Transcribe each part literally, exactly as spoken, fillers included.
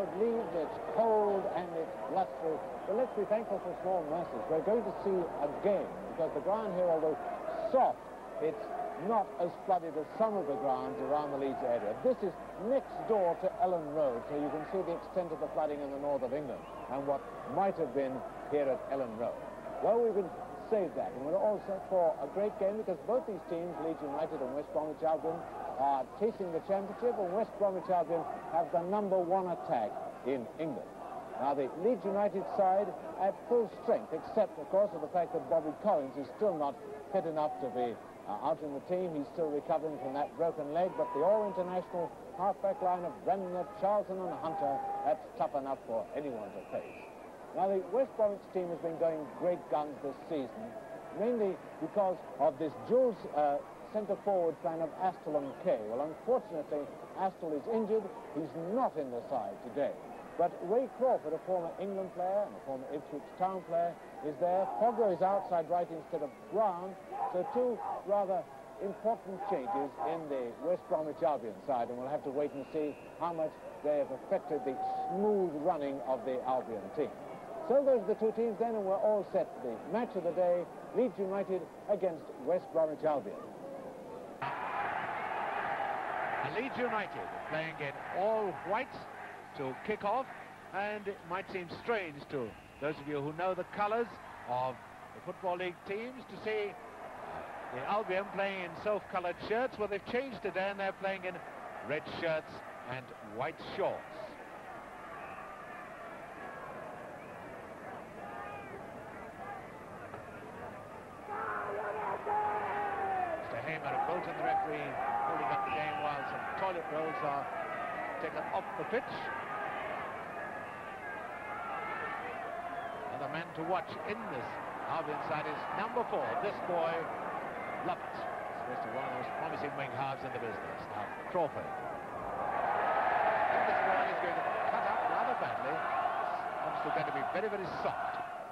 crowd leaves, it's cold and it's blustery. But let's be thankful for small mercies. We're going to see a game, because the ground here, although soft, it's not as flooded as some of the grounds around the Leeds area. This is next door to Ellen Road, so you can see the extent of the flooding in the north of England and what might have been here at Ellen Road. Well, we can save that, and we're all set for a great game, because both these teams, Leeds United and West Bromwich Albion, are chasing the championship, and West Bromwich Albion have the number one attack in England. Now, the Leeds United side at full strength, except, of course, for the fact that Bobby Collins is still not fit enough to be uh, out in the team. He's still recovering from that broken leg, but the all-international half-back line of Bremner, Charlton and Hunter, that's tough enough for anyone to face. Now, the West Bromwich team has been going great guns this season, mainly because of this dual uh, centre-forward plan of Astell and Kay. Well, unfortunately, Astell is injured. He's not in the side today. But Ray Crawford, a former England player and a former Ipswich Town player, is there. Foggo is outside right instead of Brown. So two rather important changes in the West Bromwich Albion side, and we'll have to wait and see how much they have affected the smooth running of the Albion team. So those are the two teams then, and we're all set for the match of the day, Leeds United against West Bromwich Albion. And Leeds United playing in all white to kick off, and it might seem strange to those of you who know the colours of the Football League teams to see the Albion playing in self-coloured shirts. Well, they've changed today and they're playing in red shirts and white shorts. Mister Hamer of Bolton, the referee, holding up the game while some toilet rolls are taken off the pitch. The man to watch in this Albion side is number four, this boy, Lovett. Supposed to be one of the most promising wing halves in the business. Now, Crawford. And this ball is going to cut up rather badly. It's obviously going to be very, very soft.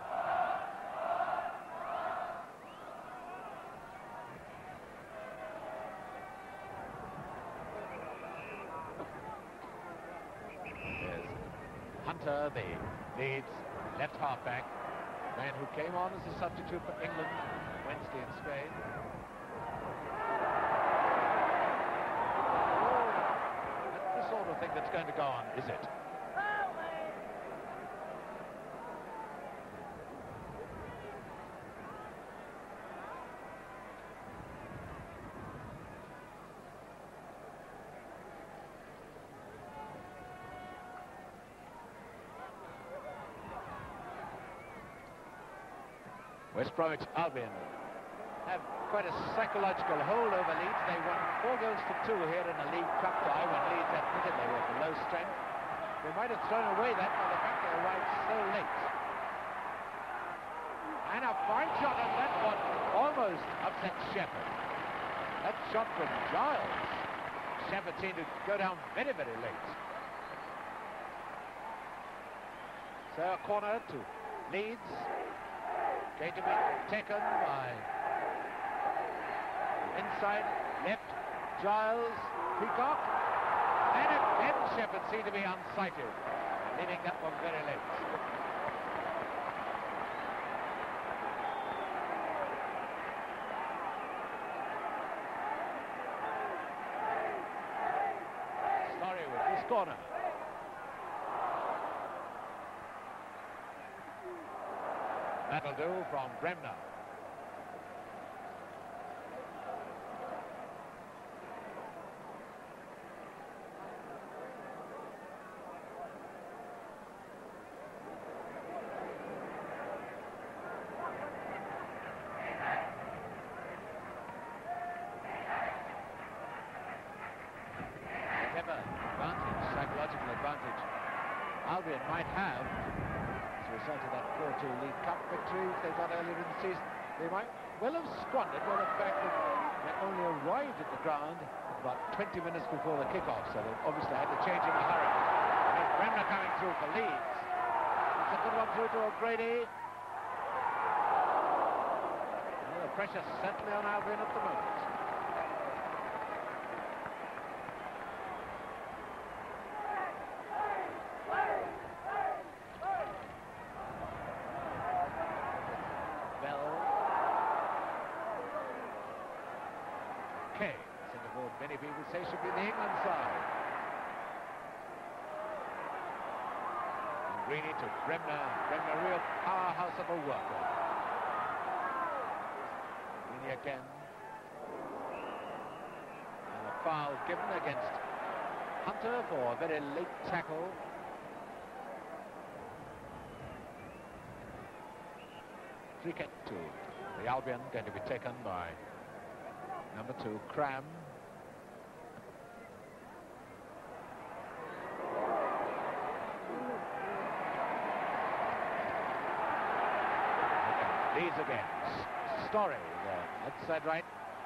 There's Hunter, the Leeds left half-back, man who came on as a substitute for England Wednesday in Spain. Oh, that's the sort of thing that's going to go on, is it? West Bromwich Albion have quite a psychological hold over Leeds. They won four goals to two here in a League Cup tie when Leeds admitted they were below strength. They might have thrown away that by the fact they arrived so late. And a fine shot on that one almost upset Shepherd. That shot from Giles. Shepherd seemed to go down very, very late. So a corner to Leeds. Going to be taken by inside left Giles, Peacock, and again Shepherd seemed to be unsighted, leaving that one very late. Sorry with this corner. That'll do from Bremner. Whatever advantage, psychological advantage Albion might have as a result of that four two League Cup victory they got earlier in the season, they might well have squandered by the fact that they only arrived at the ground about twenty minutes before the kickoff, so they obviously had to change in a hurry. Here's Bremner coming through for Leeds. It's a good one through to O'Grady. Well, the pressure's certainly on Albion at the moment. many people say should be the England side. And Greeny to Bremner. Bremner, real powerhouse of a worker. Greeny again. And a foul given against Hunter for a very late tackle. Free kick to the Albion, going to be taken by number two, Cram. Leads again. S Story there, outside right.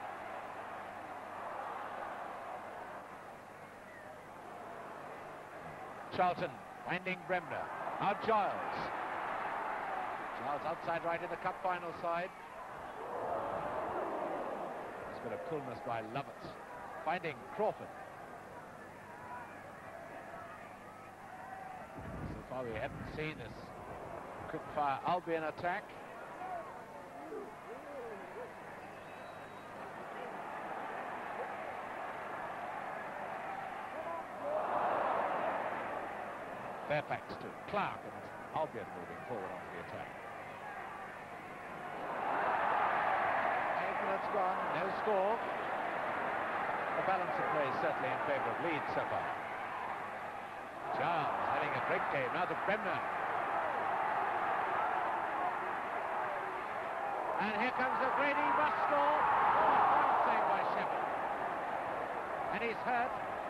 Charlton finding Bremner. Now Giles. Giles outside right in the cup final side. There's a bit of coolness by Lovett. Finding Crawford. So far we haven't seen this quick-fire Albion attack. Fairfax to Clark, and Albion moving forward onto the attack. Eight minutes gone, no score. The balance of play is certainly in favour of Leeds so far. Charles having a great game, now to Bremner. And here comes the Grady must score. Oh, fine save by Shepard. And he's hurt.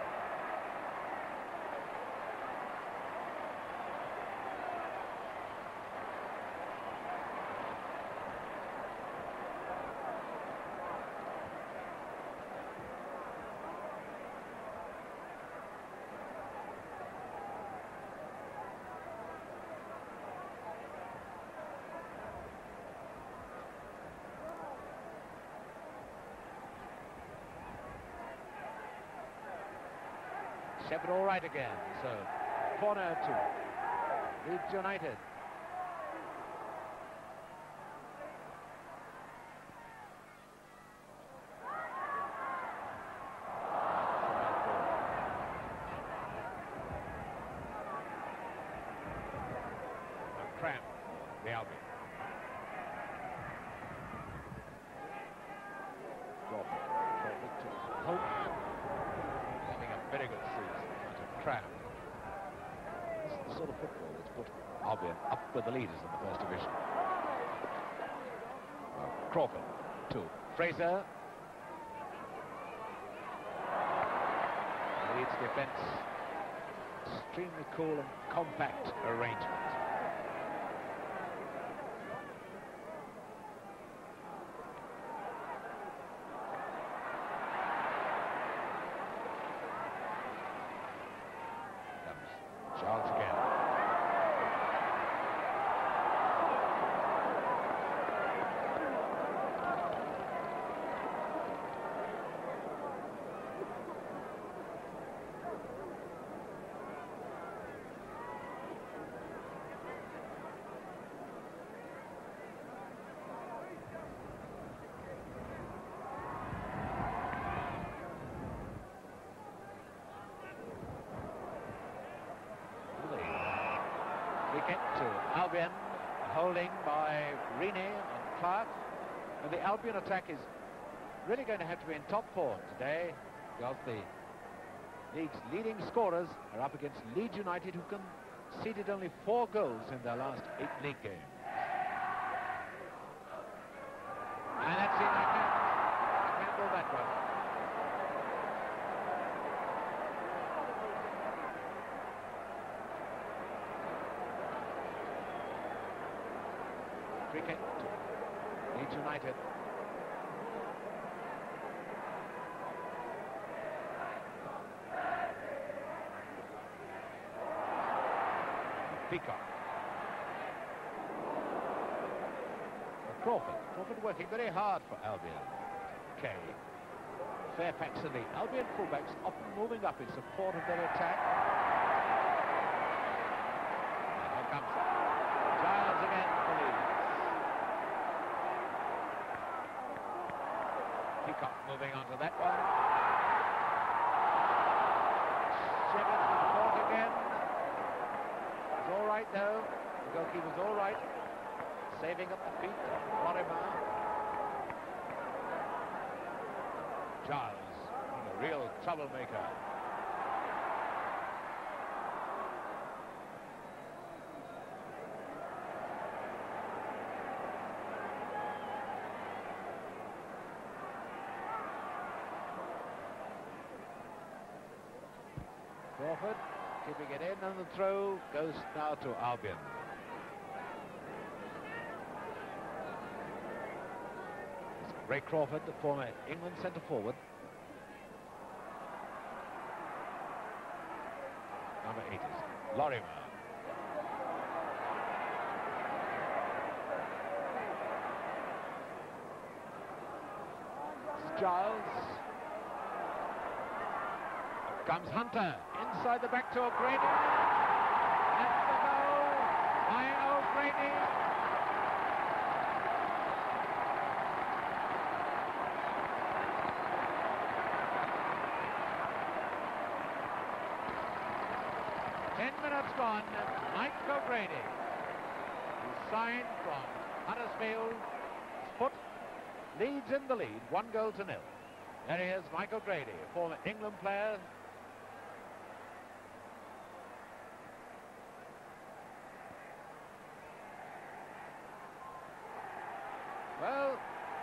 Shepard all right again, so corner to Leeds United. Cram, the Albion. Crawford, Crawford to Hope. Having a very good season. Cram. This is the sort of football that's put Albion up with the leaders in the first division. Well, Crawford to Fraser. Leeds defence, extremely cool and compact arrangement. Charles again. Wicket to Albion, holding by Reaney and Clark. And the Albion attack is really going to have to be in top form today, because the league's leading scorers are up against Leeds United, who conceded only four goals in their last eight league games. And that's it, I can't, I can't go that way. Cricket to Leeds United. Peacock. Crawford. Crawford working very hard for Albion. Kay. Fairfax and the Albion fullbacks often moving up in support of their attack. And here comes Giles again for Leeds. Peacock moving on to that one. he was all right, saving up the feet of Lorimer. Giles, a real troublemaker. Crawford keeping it in, and the throw goes now to Albion. It's Ray Crawford, the former England centre forward. Number eight is Lorimer. It's Giles. Comes Hunter inside the back to O'Grady. That's the goal by O'Grady. Ten minutes gone. Mike O'Grady, who signed from Huddersfield, Foot leads in the lead, one goal to nil. There he is, Mike O'Grady, former England player. Well,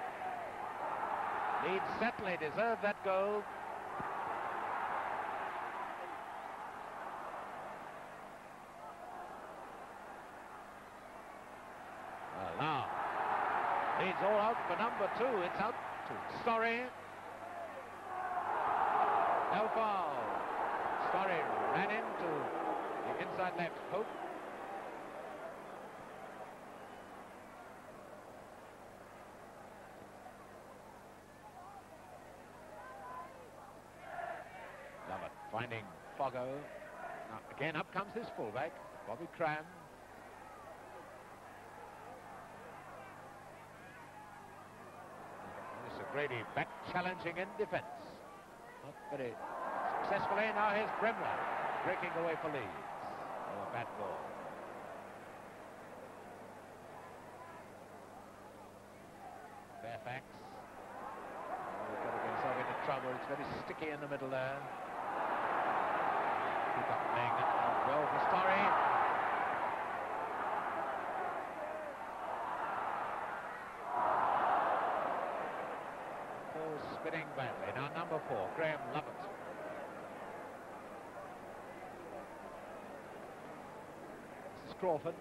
Leeds certainly deserved that goal. Well, now, Leeds all out for number two. It's out to Storey. No foul. Storey ran into the inside left. Hope. Finding Foggo. Now, again, up comes his fullback, Bobby Cram. It's O'Grady back challenging in defence. Not very successfully. Now here's Bremner breaking away for Leeds. Oh, a bad ball. Fairfax. Oh, he's got to get himself into trouble. It's very sticky in the middle there. Keep up playing it well for Storey. Ball spinning badly. Now number four, Graham Lovett. This is Crawford.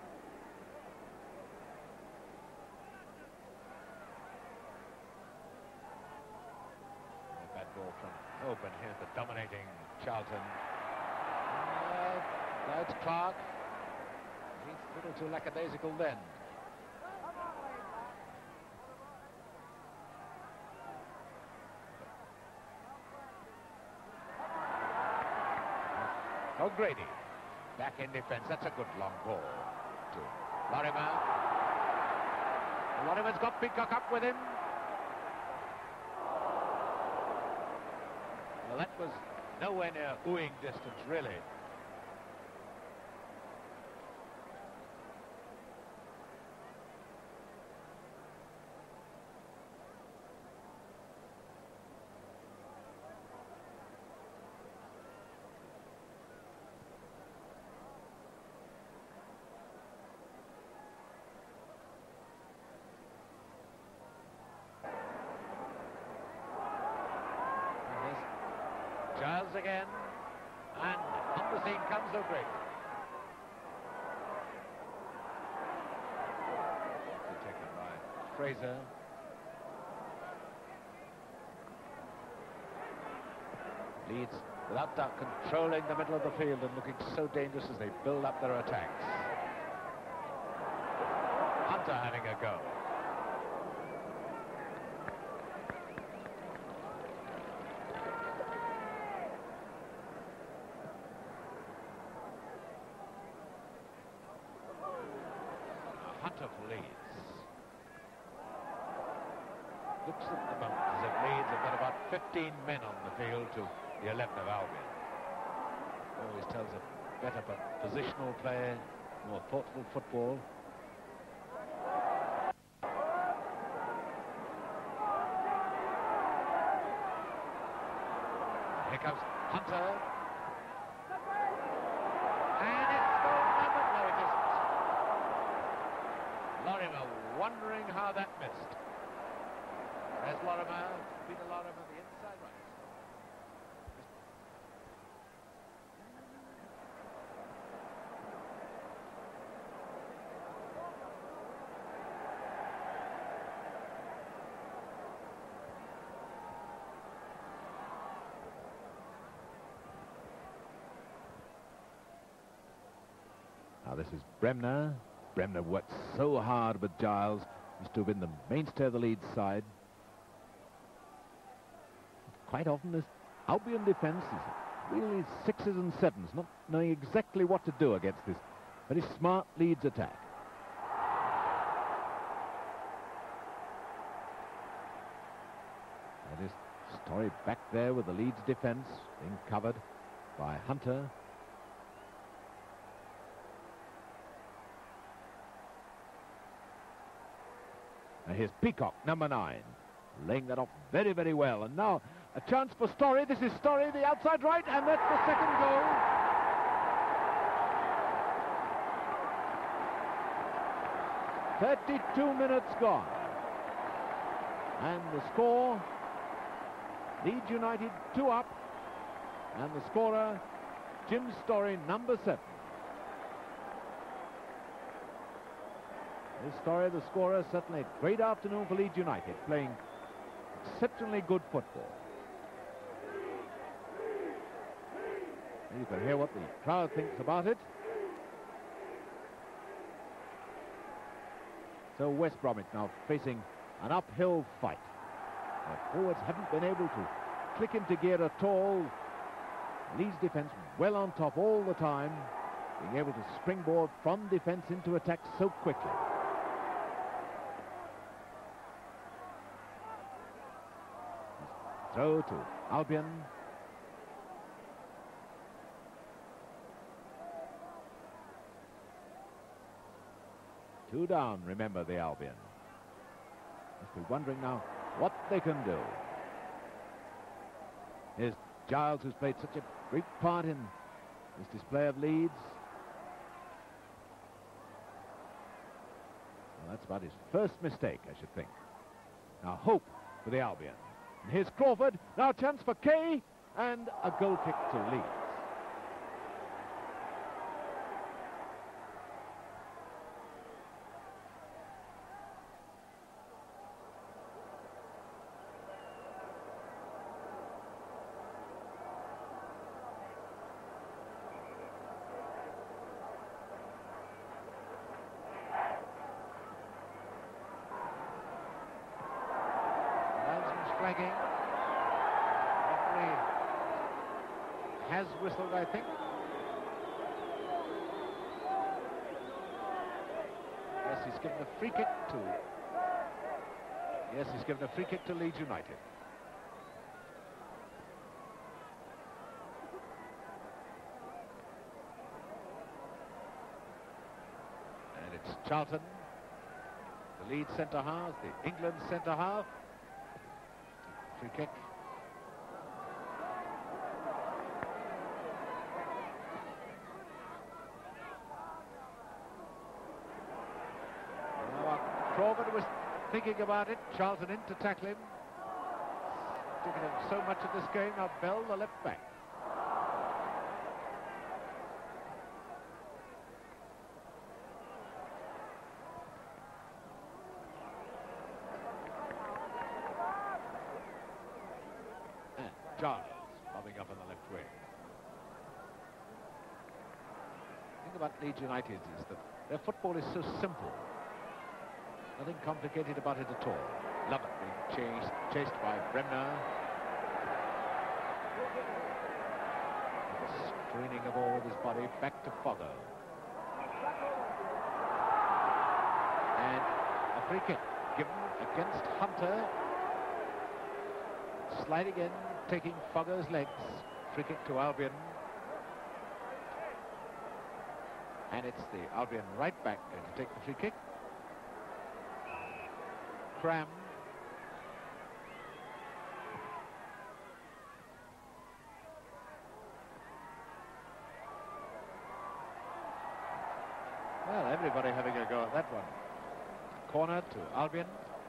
A bad ball from Open. Here's the dominating Charlton. Uh, that's Clark. He's a little too lackadaisical then. O'Grady back in defence. That's a good long ball to Lorimer. Lorimer's got Peacock up with him. Well, that was nowhere near oohing distance, really. Giles again, and on the scene comes O'Grady. Taken by Fraser. Leeds, without doubt, controlling the middle of the field and looking so dangerous as they build up their attacks. Hunter having a go. Hunter for Leeds. Looks at the moment as if Leeds have got about fifteen men on the field to the eleven of Albion. Always tells a better positional play, More thoughtful football. Here comes Hunter. And it's goal number. No, it isn't. Lorimer wondering how that missed. There's Lorimer. Peter Lorimer on the inside right. Now this is Bremner. Bremner worked so hard with Giles. Used to have been the mainstay of the Leeds side. Quite often this Albion defence is really sixes and sevens, not knowing exactly what to do against this very smart Leeds attack. That is Storey back there with the Leeds defence being covered by Hunter. And here's Peacock, number nine, laying that off very, very well. And now a chance for Storey. This is Storey, the outside right, and that's the second goal. thirty-two minutes gone. And the score, Leeds United two up. And the scorer, Jim Storey, number seven. This Storey, the scorer, certainly a great afternoon for Leeds United, playing exceptionally good football. You can hear what the crowd thinks about it. So West Bromwich now facing an uphill fight. Their forwards haven't been able to click into gear at all. Leeds defence well on top all the time, being able to springboard from defence into attack so quickly. Throw to Albion. Two down, remember, the Albion. Must be wondering now what they can do. Here's Giles, who's played such a great part in this display of Leeds. Well, that's about his first mistake, I should think. Now hope for the Albion. And here's Crawford. Now a chance for Kay, and a goal kick to Leeds. Flagging. Referee has whistled, I think. Yes, he's given a free kick to... Yes, he's given a free kick to Leeds United. And it's Charlton, the Leeds centre-half, the England centre-half. Free kick. Now, Crawford was thinking about it. Charlton in to tackle him. Taking him so much of this game. Now Bell, the left back. Giles bobbing up on the left wing. The thing about Leeds United is that their football is so simple. Nothing complicated about it at all. Lovett being chased, chased by Bremner. The straining of all with his body back to Foggo. And a free kick given against Hunter. Sliding in, taking Foggo's legs. Free kick to Albion. And it's the Albion right back going to take the free kick. Cram. Well, everybody having a go at that one. Corner to Albion.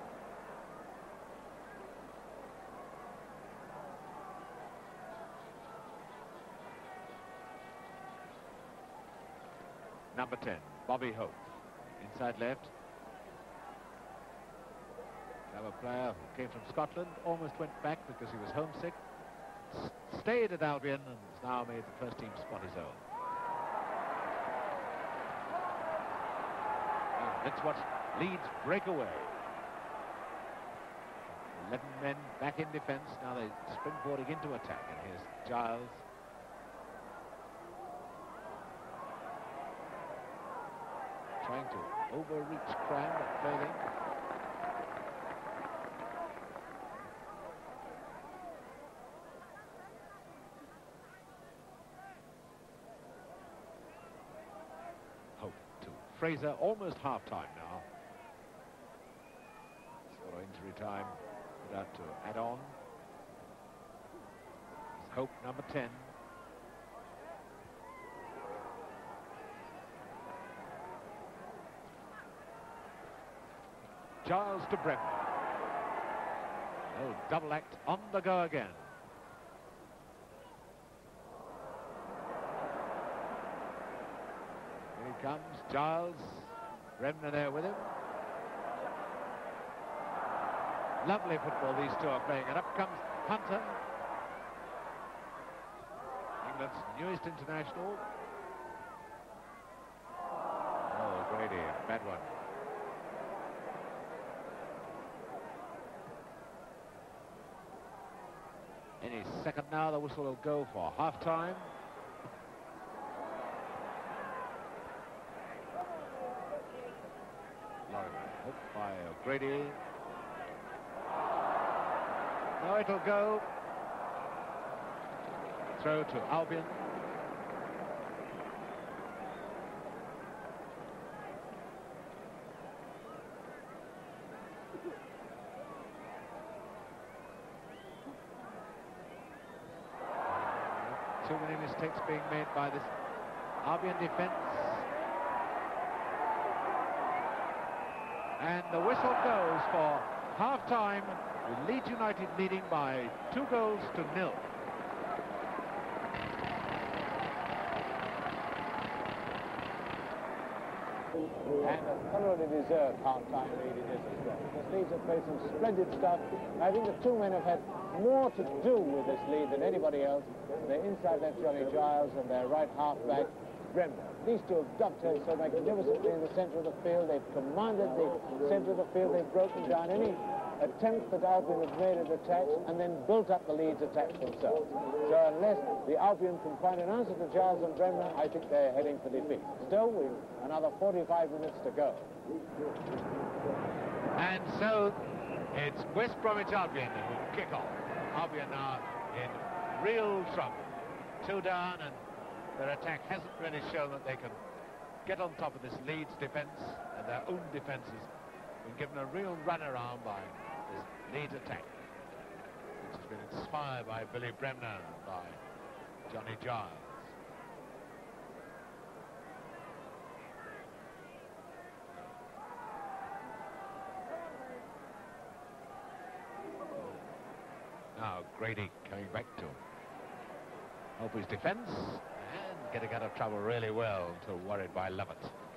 Number ten, Bobby Hope. Inside left. Another player who came from Scotland, almost went back because he was homesick. S stayed at Albion and has now made the first team spot his own. And let's watch Leeds break away. eleven men back in defence. Now they're springboarding into attack. And here's Giles. Trying to overreach Cram at clothing. Hope to Fraser, almost half-time now. Sort of injury time put out to add on. It's Hope, number ten. Giles to Bremner. Oh, double act on the go again. Here he comes, Giles. Bremner there with him. Lovely football these two are playing, and up comes Hunter. England's newest international. Oh, Grady, bad one. Any second now, the whistle will go for half-time. Lorimer, hooked by O'Grady. No, it'll go. Throw to Albion. Too many mistakes being made by this Albion defence. And the whistle goes for half-time, with Leeds United leading by two goals to nil. And a thoroughly deserved half-time lead it is as well. Because Leeds have played some splendid stuff. I think the two men have had more to do with this lead than anybody else. Their inside left Johnny Giles and their right half-back Bremner. These two have dovetailed so magnificently in the centre of the field. They've commanded the centre of the field. They've broken down any attempt that Albion have made at attacks and then built up the Leeds attacks themselves. So unless the Albion can find an answer to Giles and Bremner, I think they're heading for defeat. Still, we've another forty-five minutes to go. And so it's West Bromwich Albion who kick off. Albion now in real trouble. Two down, and their attack hasn't really shown that they can get on top of this Leeds defence, and their own defence has been given a real run around by this Leeds attack, which has been inspired by Billy Bremner and by Johnny Giles. Now Grady coming back to help his defence and getting out of trouble really well until worried by Lovett.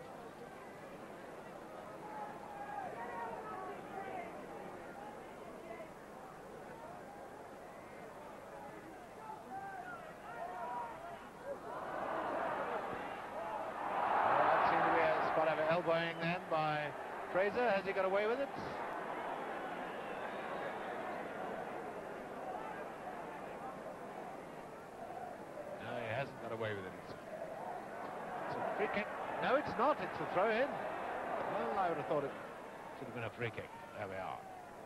Well, that seemed to be a spot of elbowing then by Fraser. Has he got away with it? Away with it. It's, it's a free kick. No, it's not. It's a throw in. Well, I would have thought it should have been a free kick. There we are.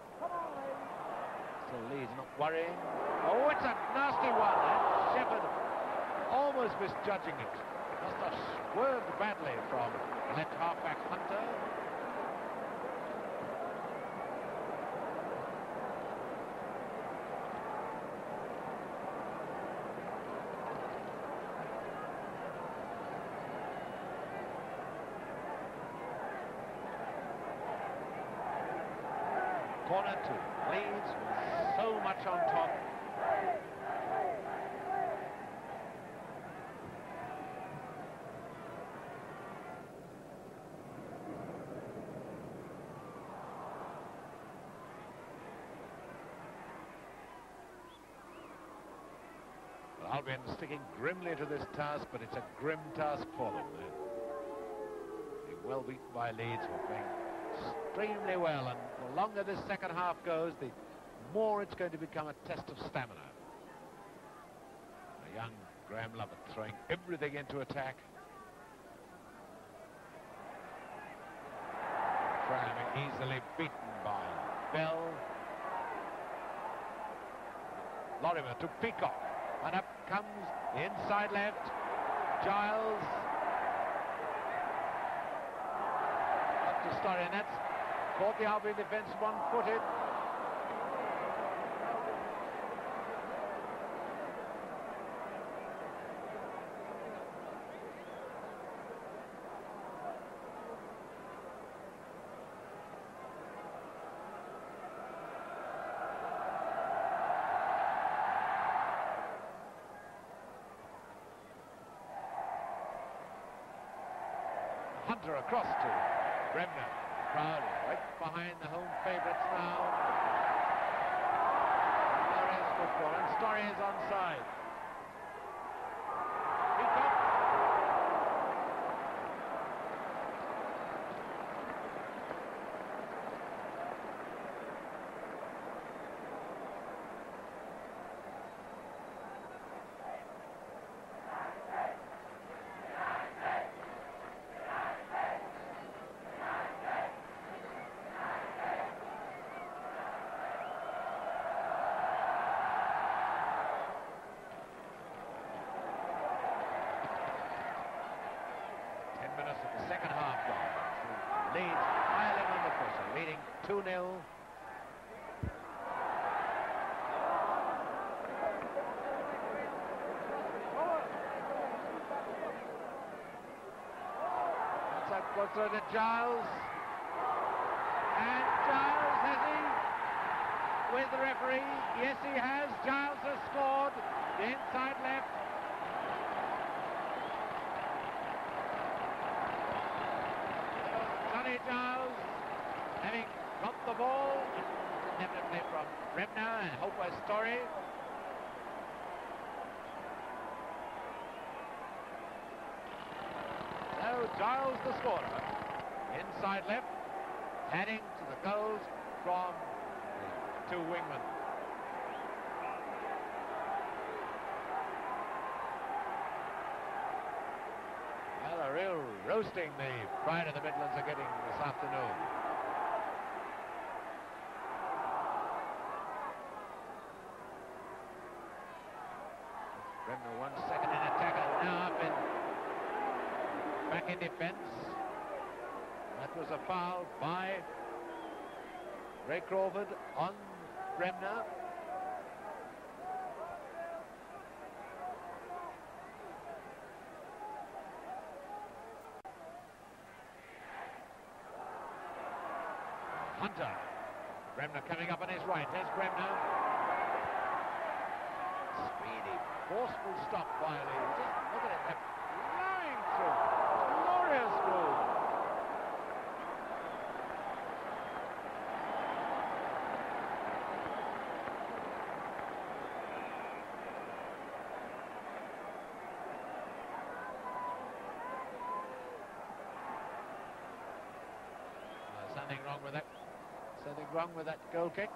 Still Leeds not worrying. Oh, it's a nasty one. And Shepherd almost misjudging it. Must have swerved badly from left half-back Hunter. Corner to Leeds, so much on top. Well, Albion sticking grimly to this task, but it's a grim task for them. They're being well beaten by Leeds, who are playing extremely well, and the longer this second half goes, the more it's going to become a test of stamina. A young Graham Lovett throwing everything into attack. Graham easily beaten by Bell. Lorimer to Peacock, and up comes the inside left. Giles. To Storey, and that's caught the Albion defence one-footed. Hunter across to Bremner, Crowley, right behind the home favourites now. There is football, and Storey is onside. Peacock. two nil. That's a good throw to Giles. And Giles, has he? Where's the referee? Yes, he has. Giles has scored. The inside left. Sonny Giles, having got the ball, definitely from Bremner and Hopewell Storey. So Giles the scorer, inside left, adding to the goals from the two wingmen. Well, a real roasting the Pride of the Midlands are getting this afternoon. Bremner one second in attack and now up in back in defence. That was a foul by Ray Crawford on Bremner. Hunter. Bremner coming up on his right. There's Bremner. Speedy, forceful stop by Lee. Just look at it. They're flying through. Glorious move. Uh, something wrong with that. Something wrong with that goal kick.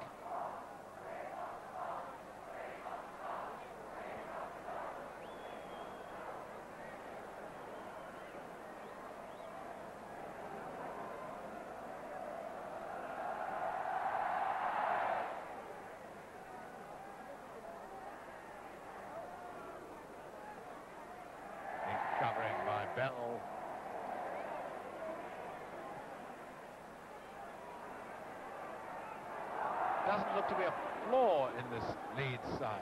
Big covering by Bell. Doesn't look to be a flaw in this Leeds side.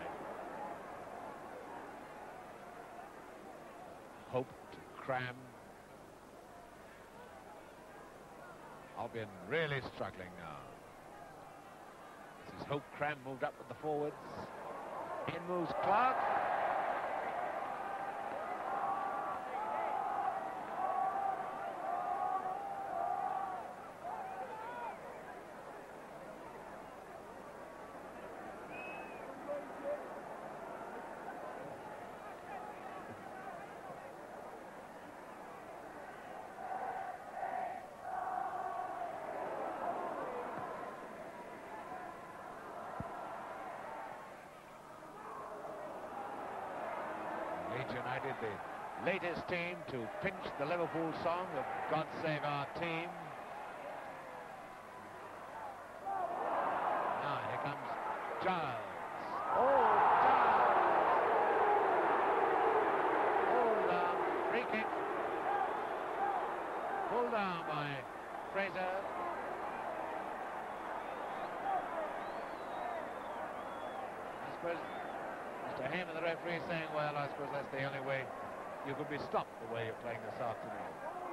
Hope to Cram. Albion really struggling now. This is Hope. Cram moved up with the forwards. In moves Clark. United, the latest team to pinch the Liverpool song of God Save Our Team. Now here comes Giles. Oh, Giles! Pulled down, free kick. Pulled down by Fraser. I suppose Mister Heyman, the referee, saying, well, I suppose that's the only way you could be stopped the way you're playing this afternoon.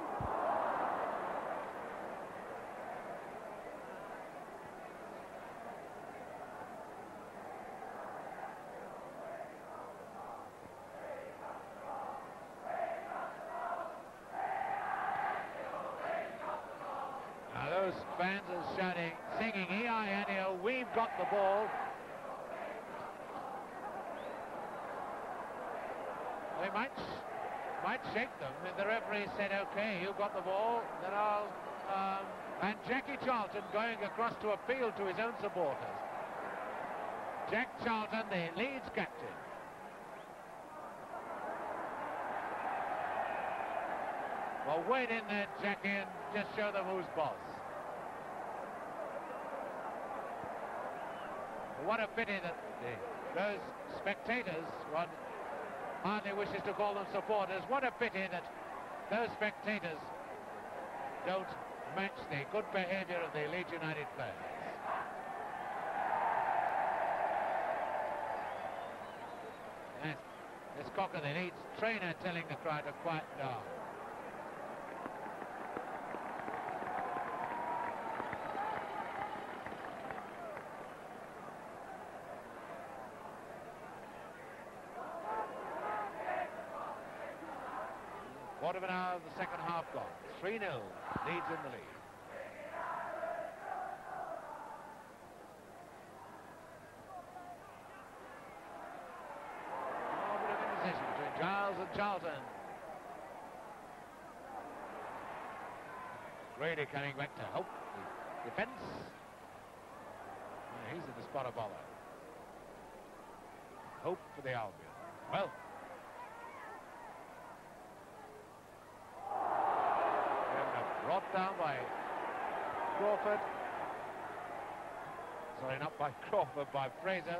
Now those fans are shouting, singing E I N E O, we've got the ball. They might, might shake them. If the referee said, OK, you got the ball, then I'll... Um, and Jackie Charlton going across to appeal to his own supporters. Jack Charlton, the Leeds captain. Well, wait in there, Jackie, and just show them who's boss. What a pity that the, those spectators... One, hardly wishes to call them supporters. What a pity that those spectators don't match the good behaviour of the Leeds United players. And this Cocker, the Leeds trainer, telling the crowd to quiet down. Quarter of an hour of the second half gone. three nil, Leeds in the lead. Oh, bit of indecision between Giles and Charlton. Grady coming back to help the defence. Yeah, he's in the spot of bother. Hope for the Albion. Well, brought down by Crawford. Sorry, not by Crawford, by Fraser.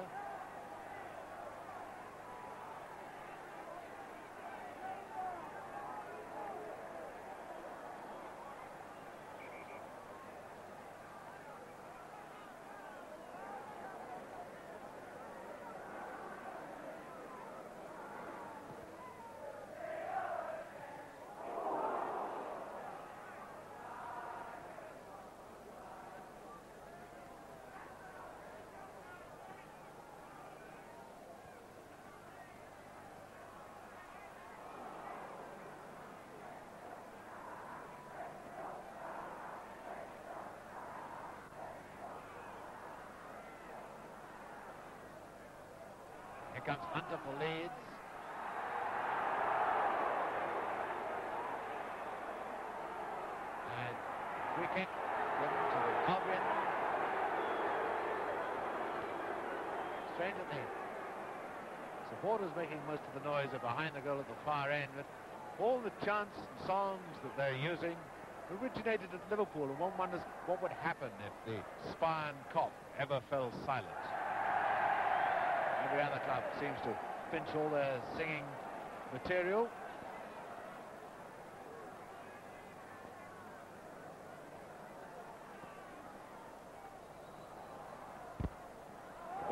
Comes Hunter for Leeds. And free kick given to Albion. Strange that the supporters making most of the noise are behind the goal at the far end, but all the chants and songs that they're using originated at Liverpool, and one wonders what would happen if the Spire and Kop ever fell silent. Every other club seems to pinch all their singing material.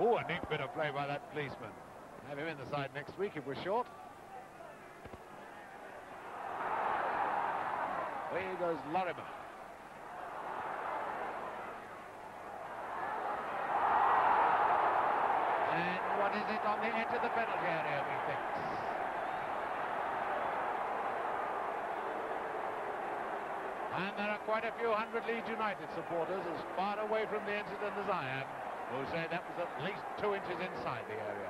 Oh, a neat bit of play by that policeman. Have him in the side next week if we're short. Away goes Lorimer. And what is it on the edge of the penalty area, methinks? And there are quite a few hundred Leeds United supporters as far away from the incident as I am, who say that was at least two inches inside the area.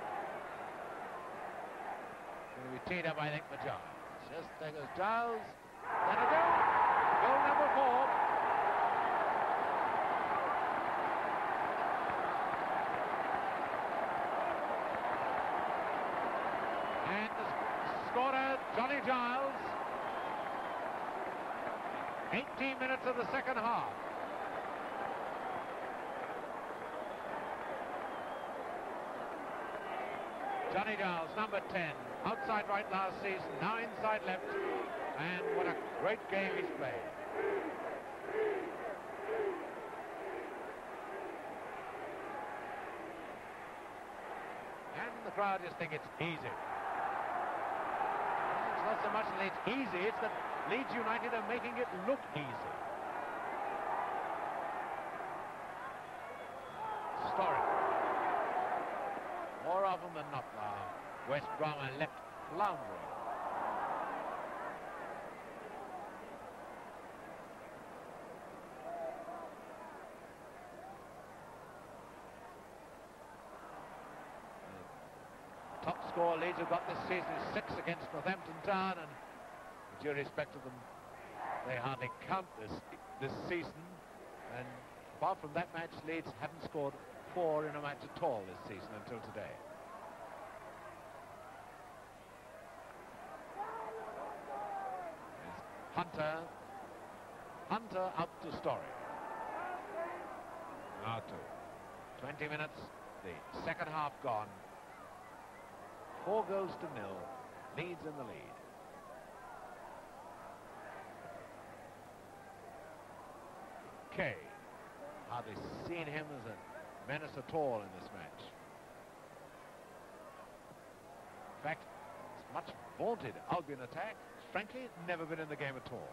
Going to be teed up, I think, for Giles. Just there goes Giles. That'll do. Goal number four. And the scorer, Johnny Giles. eighteen minutes of the second half. Johnny Giles, number ten, outside right last season, now inside left, and what a great game he's played. And the crowd just think it's easy. It's not so much that it's easy, it's that Leeds United are making it look easy. Story. More often than not now, West Brom are left floundering. The top score Leeds have got this season is six against Northampton Town, and with due respect to them, they hardly count this this season. And apart from that match, Leeds haven't scored four in a match at all this season until today. There's Hunter. Hunter up to Story. Now to twenty minutes, the second half gone. Four goals to nil. Leeds in the lead. Kay. Hardly seen him as a menace at all in this match. In fact, it's much vaunted Albion attack. Frankly, it's never been in the game at all.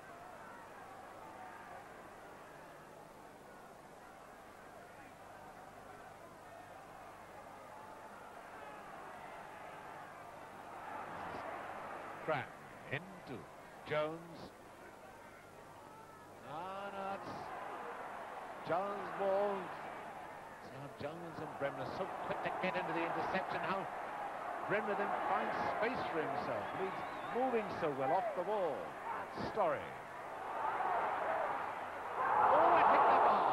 Cram into Jones. No, no, it's Jones' ball. So Jones and Bremner so quick to get into the interception. How Bremner then finds space for himself. Leeds moving so well off the ball. Story. Oh, it hit the bar.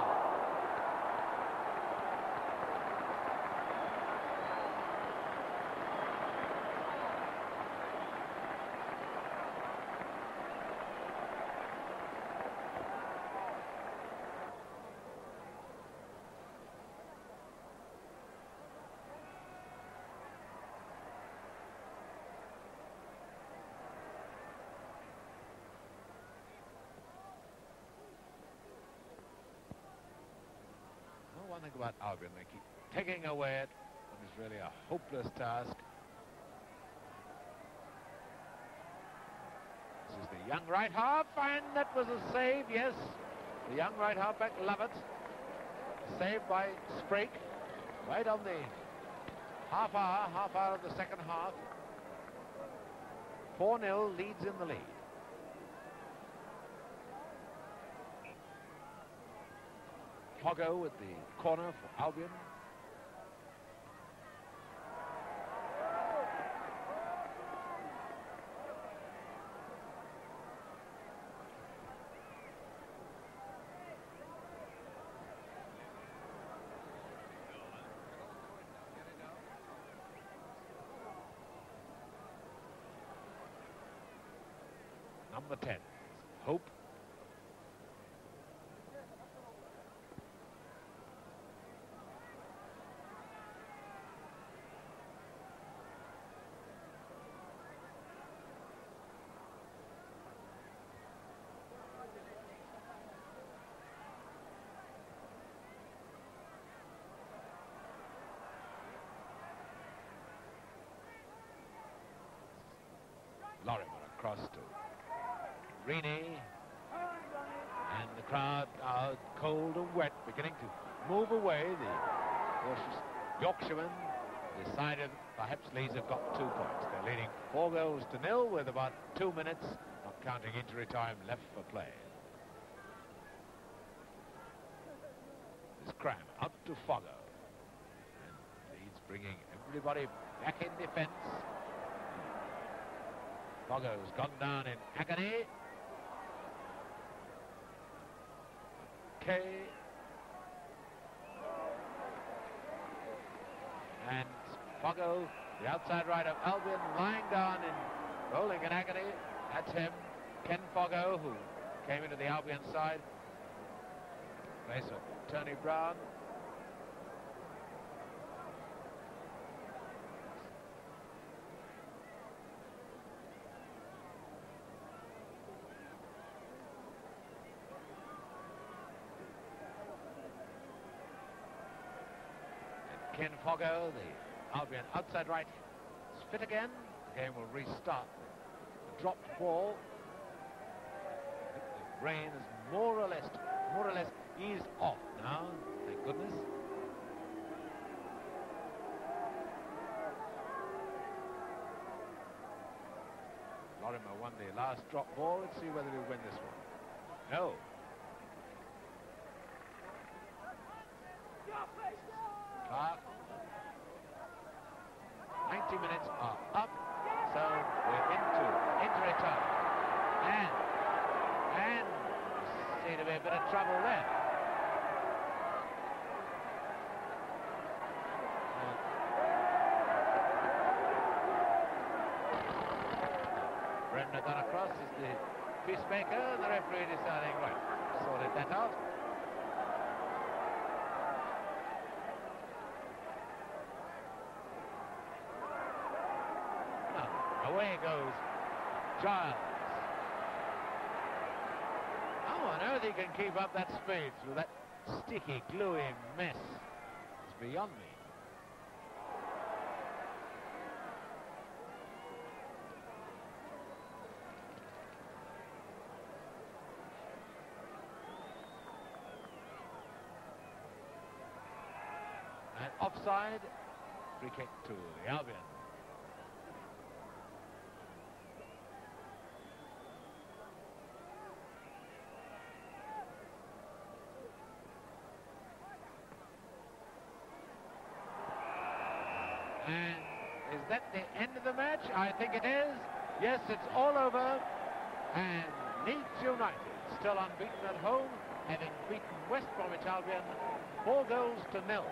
One thing about Albion, they keep taking away at what is really a hopeless task. This is the young right half, and that was a save, yes. The young right half-back Lovett. Saved by Sprake, right on the half hour, half hour of the second half. four nil, Leeds in the lead. Hoggo with the corner for Albion. Number ten, Hope. Lorimer across to Reaney. And the crowd are cold and wet, beginning to move away. The cautious Yorkshiremen decided perhaps Leeds have got two points. They're leading four goals to nil with about two minutes, not counting injury time, left for play. It's Cram out to Foggo. And Leeds bringing everybody back in defence. Foggo's gone down in agony. Kay. And Foggo, the outside right of Albion, lying down and rolling in agony. That's him, Ken Foggo, who came into the Albion side. Place of Tony Brown. Ken Foggo, the Albion outside right, is fit again. The game will restart. The dropped ball. The rain is more or less, more or less eased off now. Thank goodness. Lorimer won the last drop ball. Let's see whether he'll win this one. No. Clark. ninety minutes are up, so we're into injury time. And, and seems to be a bit of trouble there. Bremner gone across is the peacemaker, the referee deciding, right, sorted that out. Away goes Giles. How on earth he can keep up that speed through that sticky, gluey mess? It's beyond me. And offside, free kick to the Albion. And is that the end of the match? I think it is. Yes, it's all over. And Leeds United still unbeaten at home, having beaten West Bromwich Albion four goals to nil.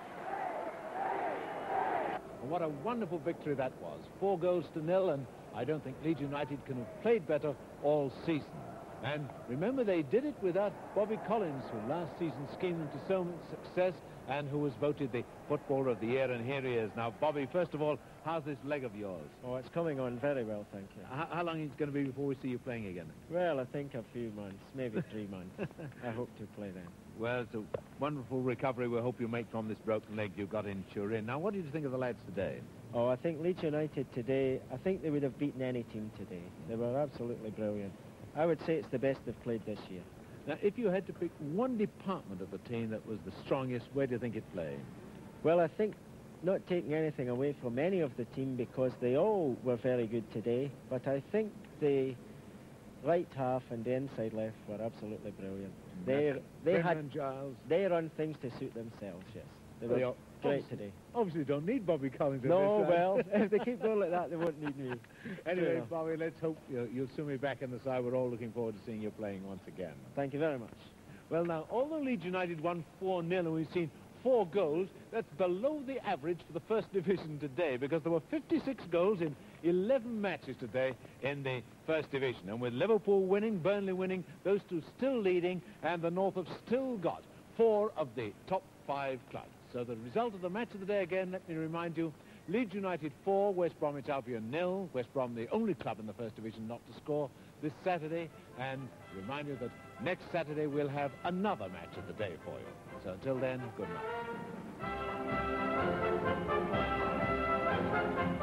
What a wonderful victory that was. Four goals to nil, and I don't think Leeds United can have played better all season. And remember, they did it without Bobby Collins, who last season schemed them to so much success and who was voted the Footballer of the Year, and here he is. Now, Bobby, first of all, how's this leg of yours? Oh, it's coming on very well, thank you. How, how long is it going to be before we see you playing again? Well, I think a few months, maybe three months. I hope to play then. Well, it's a wonderful recovery we hope you'll make from this broken leg you've got in Turin. Now, what did you think of the lads today? Oh, I think Leeds United today, I think they would have beaten any team today. They were absolutely brilliant. I would say it's the best they've played this year. Now, if you had to pick one department of the team that was the strongest, where do you think it played? Well, I think not taking anything away from any of the team, because they all were very good today, but I think the right half and the inside left were absolutely brilliant. They they had Giles. They run things to suit themselves. Yes, they were great today. Obviously, don't need Bobby Collins. No, well, if they keep going like that, they won't need me. Anyway, Bobby, let's hope you'll, you'll soon be back in the side. We're all looking forward to seeing you playing once again. Thank you very much. Well, now, although Leeds United won four nil and we've seen four goals, that's below the average for the First Division today, because there were fifty-six goals in eleven matches today in the First Division. And with Liverpool winning, Burnley winning, those two still leading, and the North have still got four of the top five clubs. So the result of the match of the day again, let me remind you, Leeds United four, West Bromwich Albion nil. West Brom the only club in the First Division not to score this Saturday. And remind you that next Saturday we'll have another match of the day for you. So until then, good night.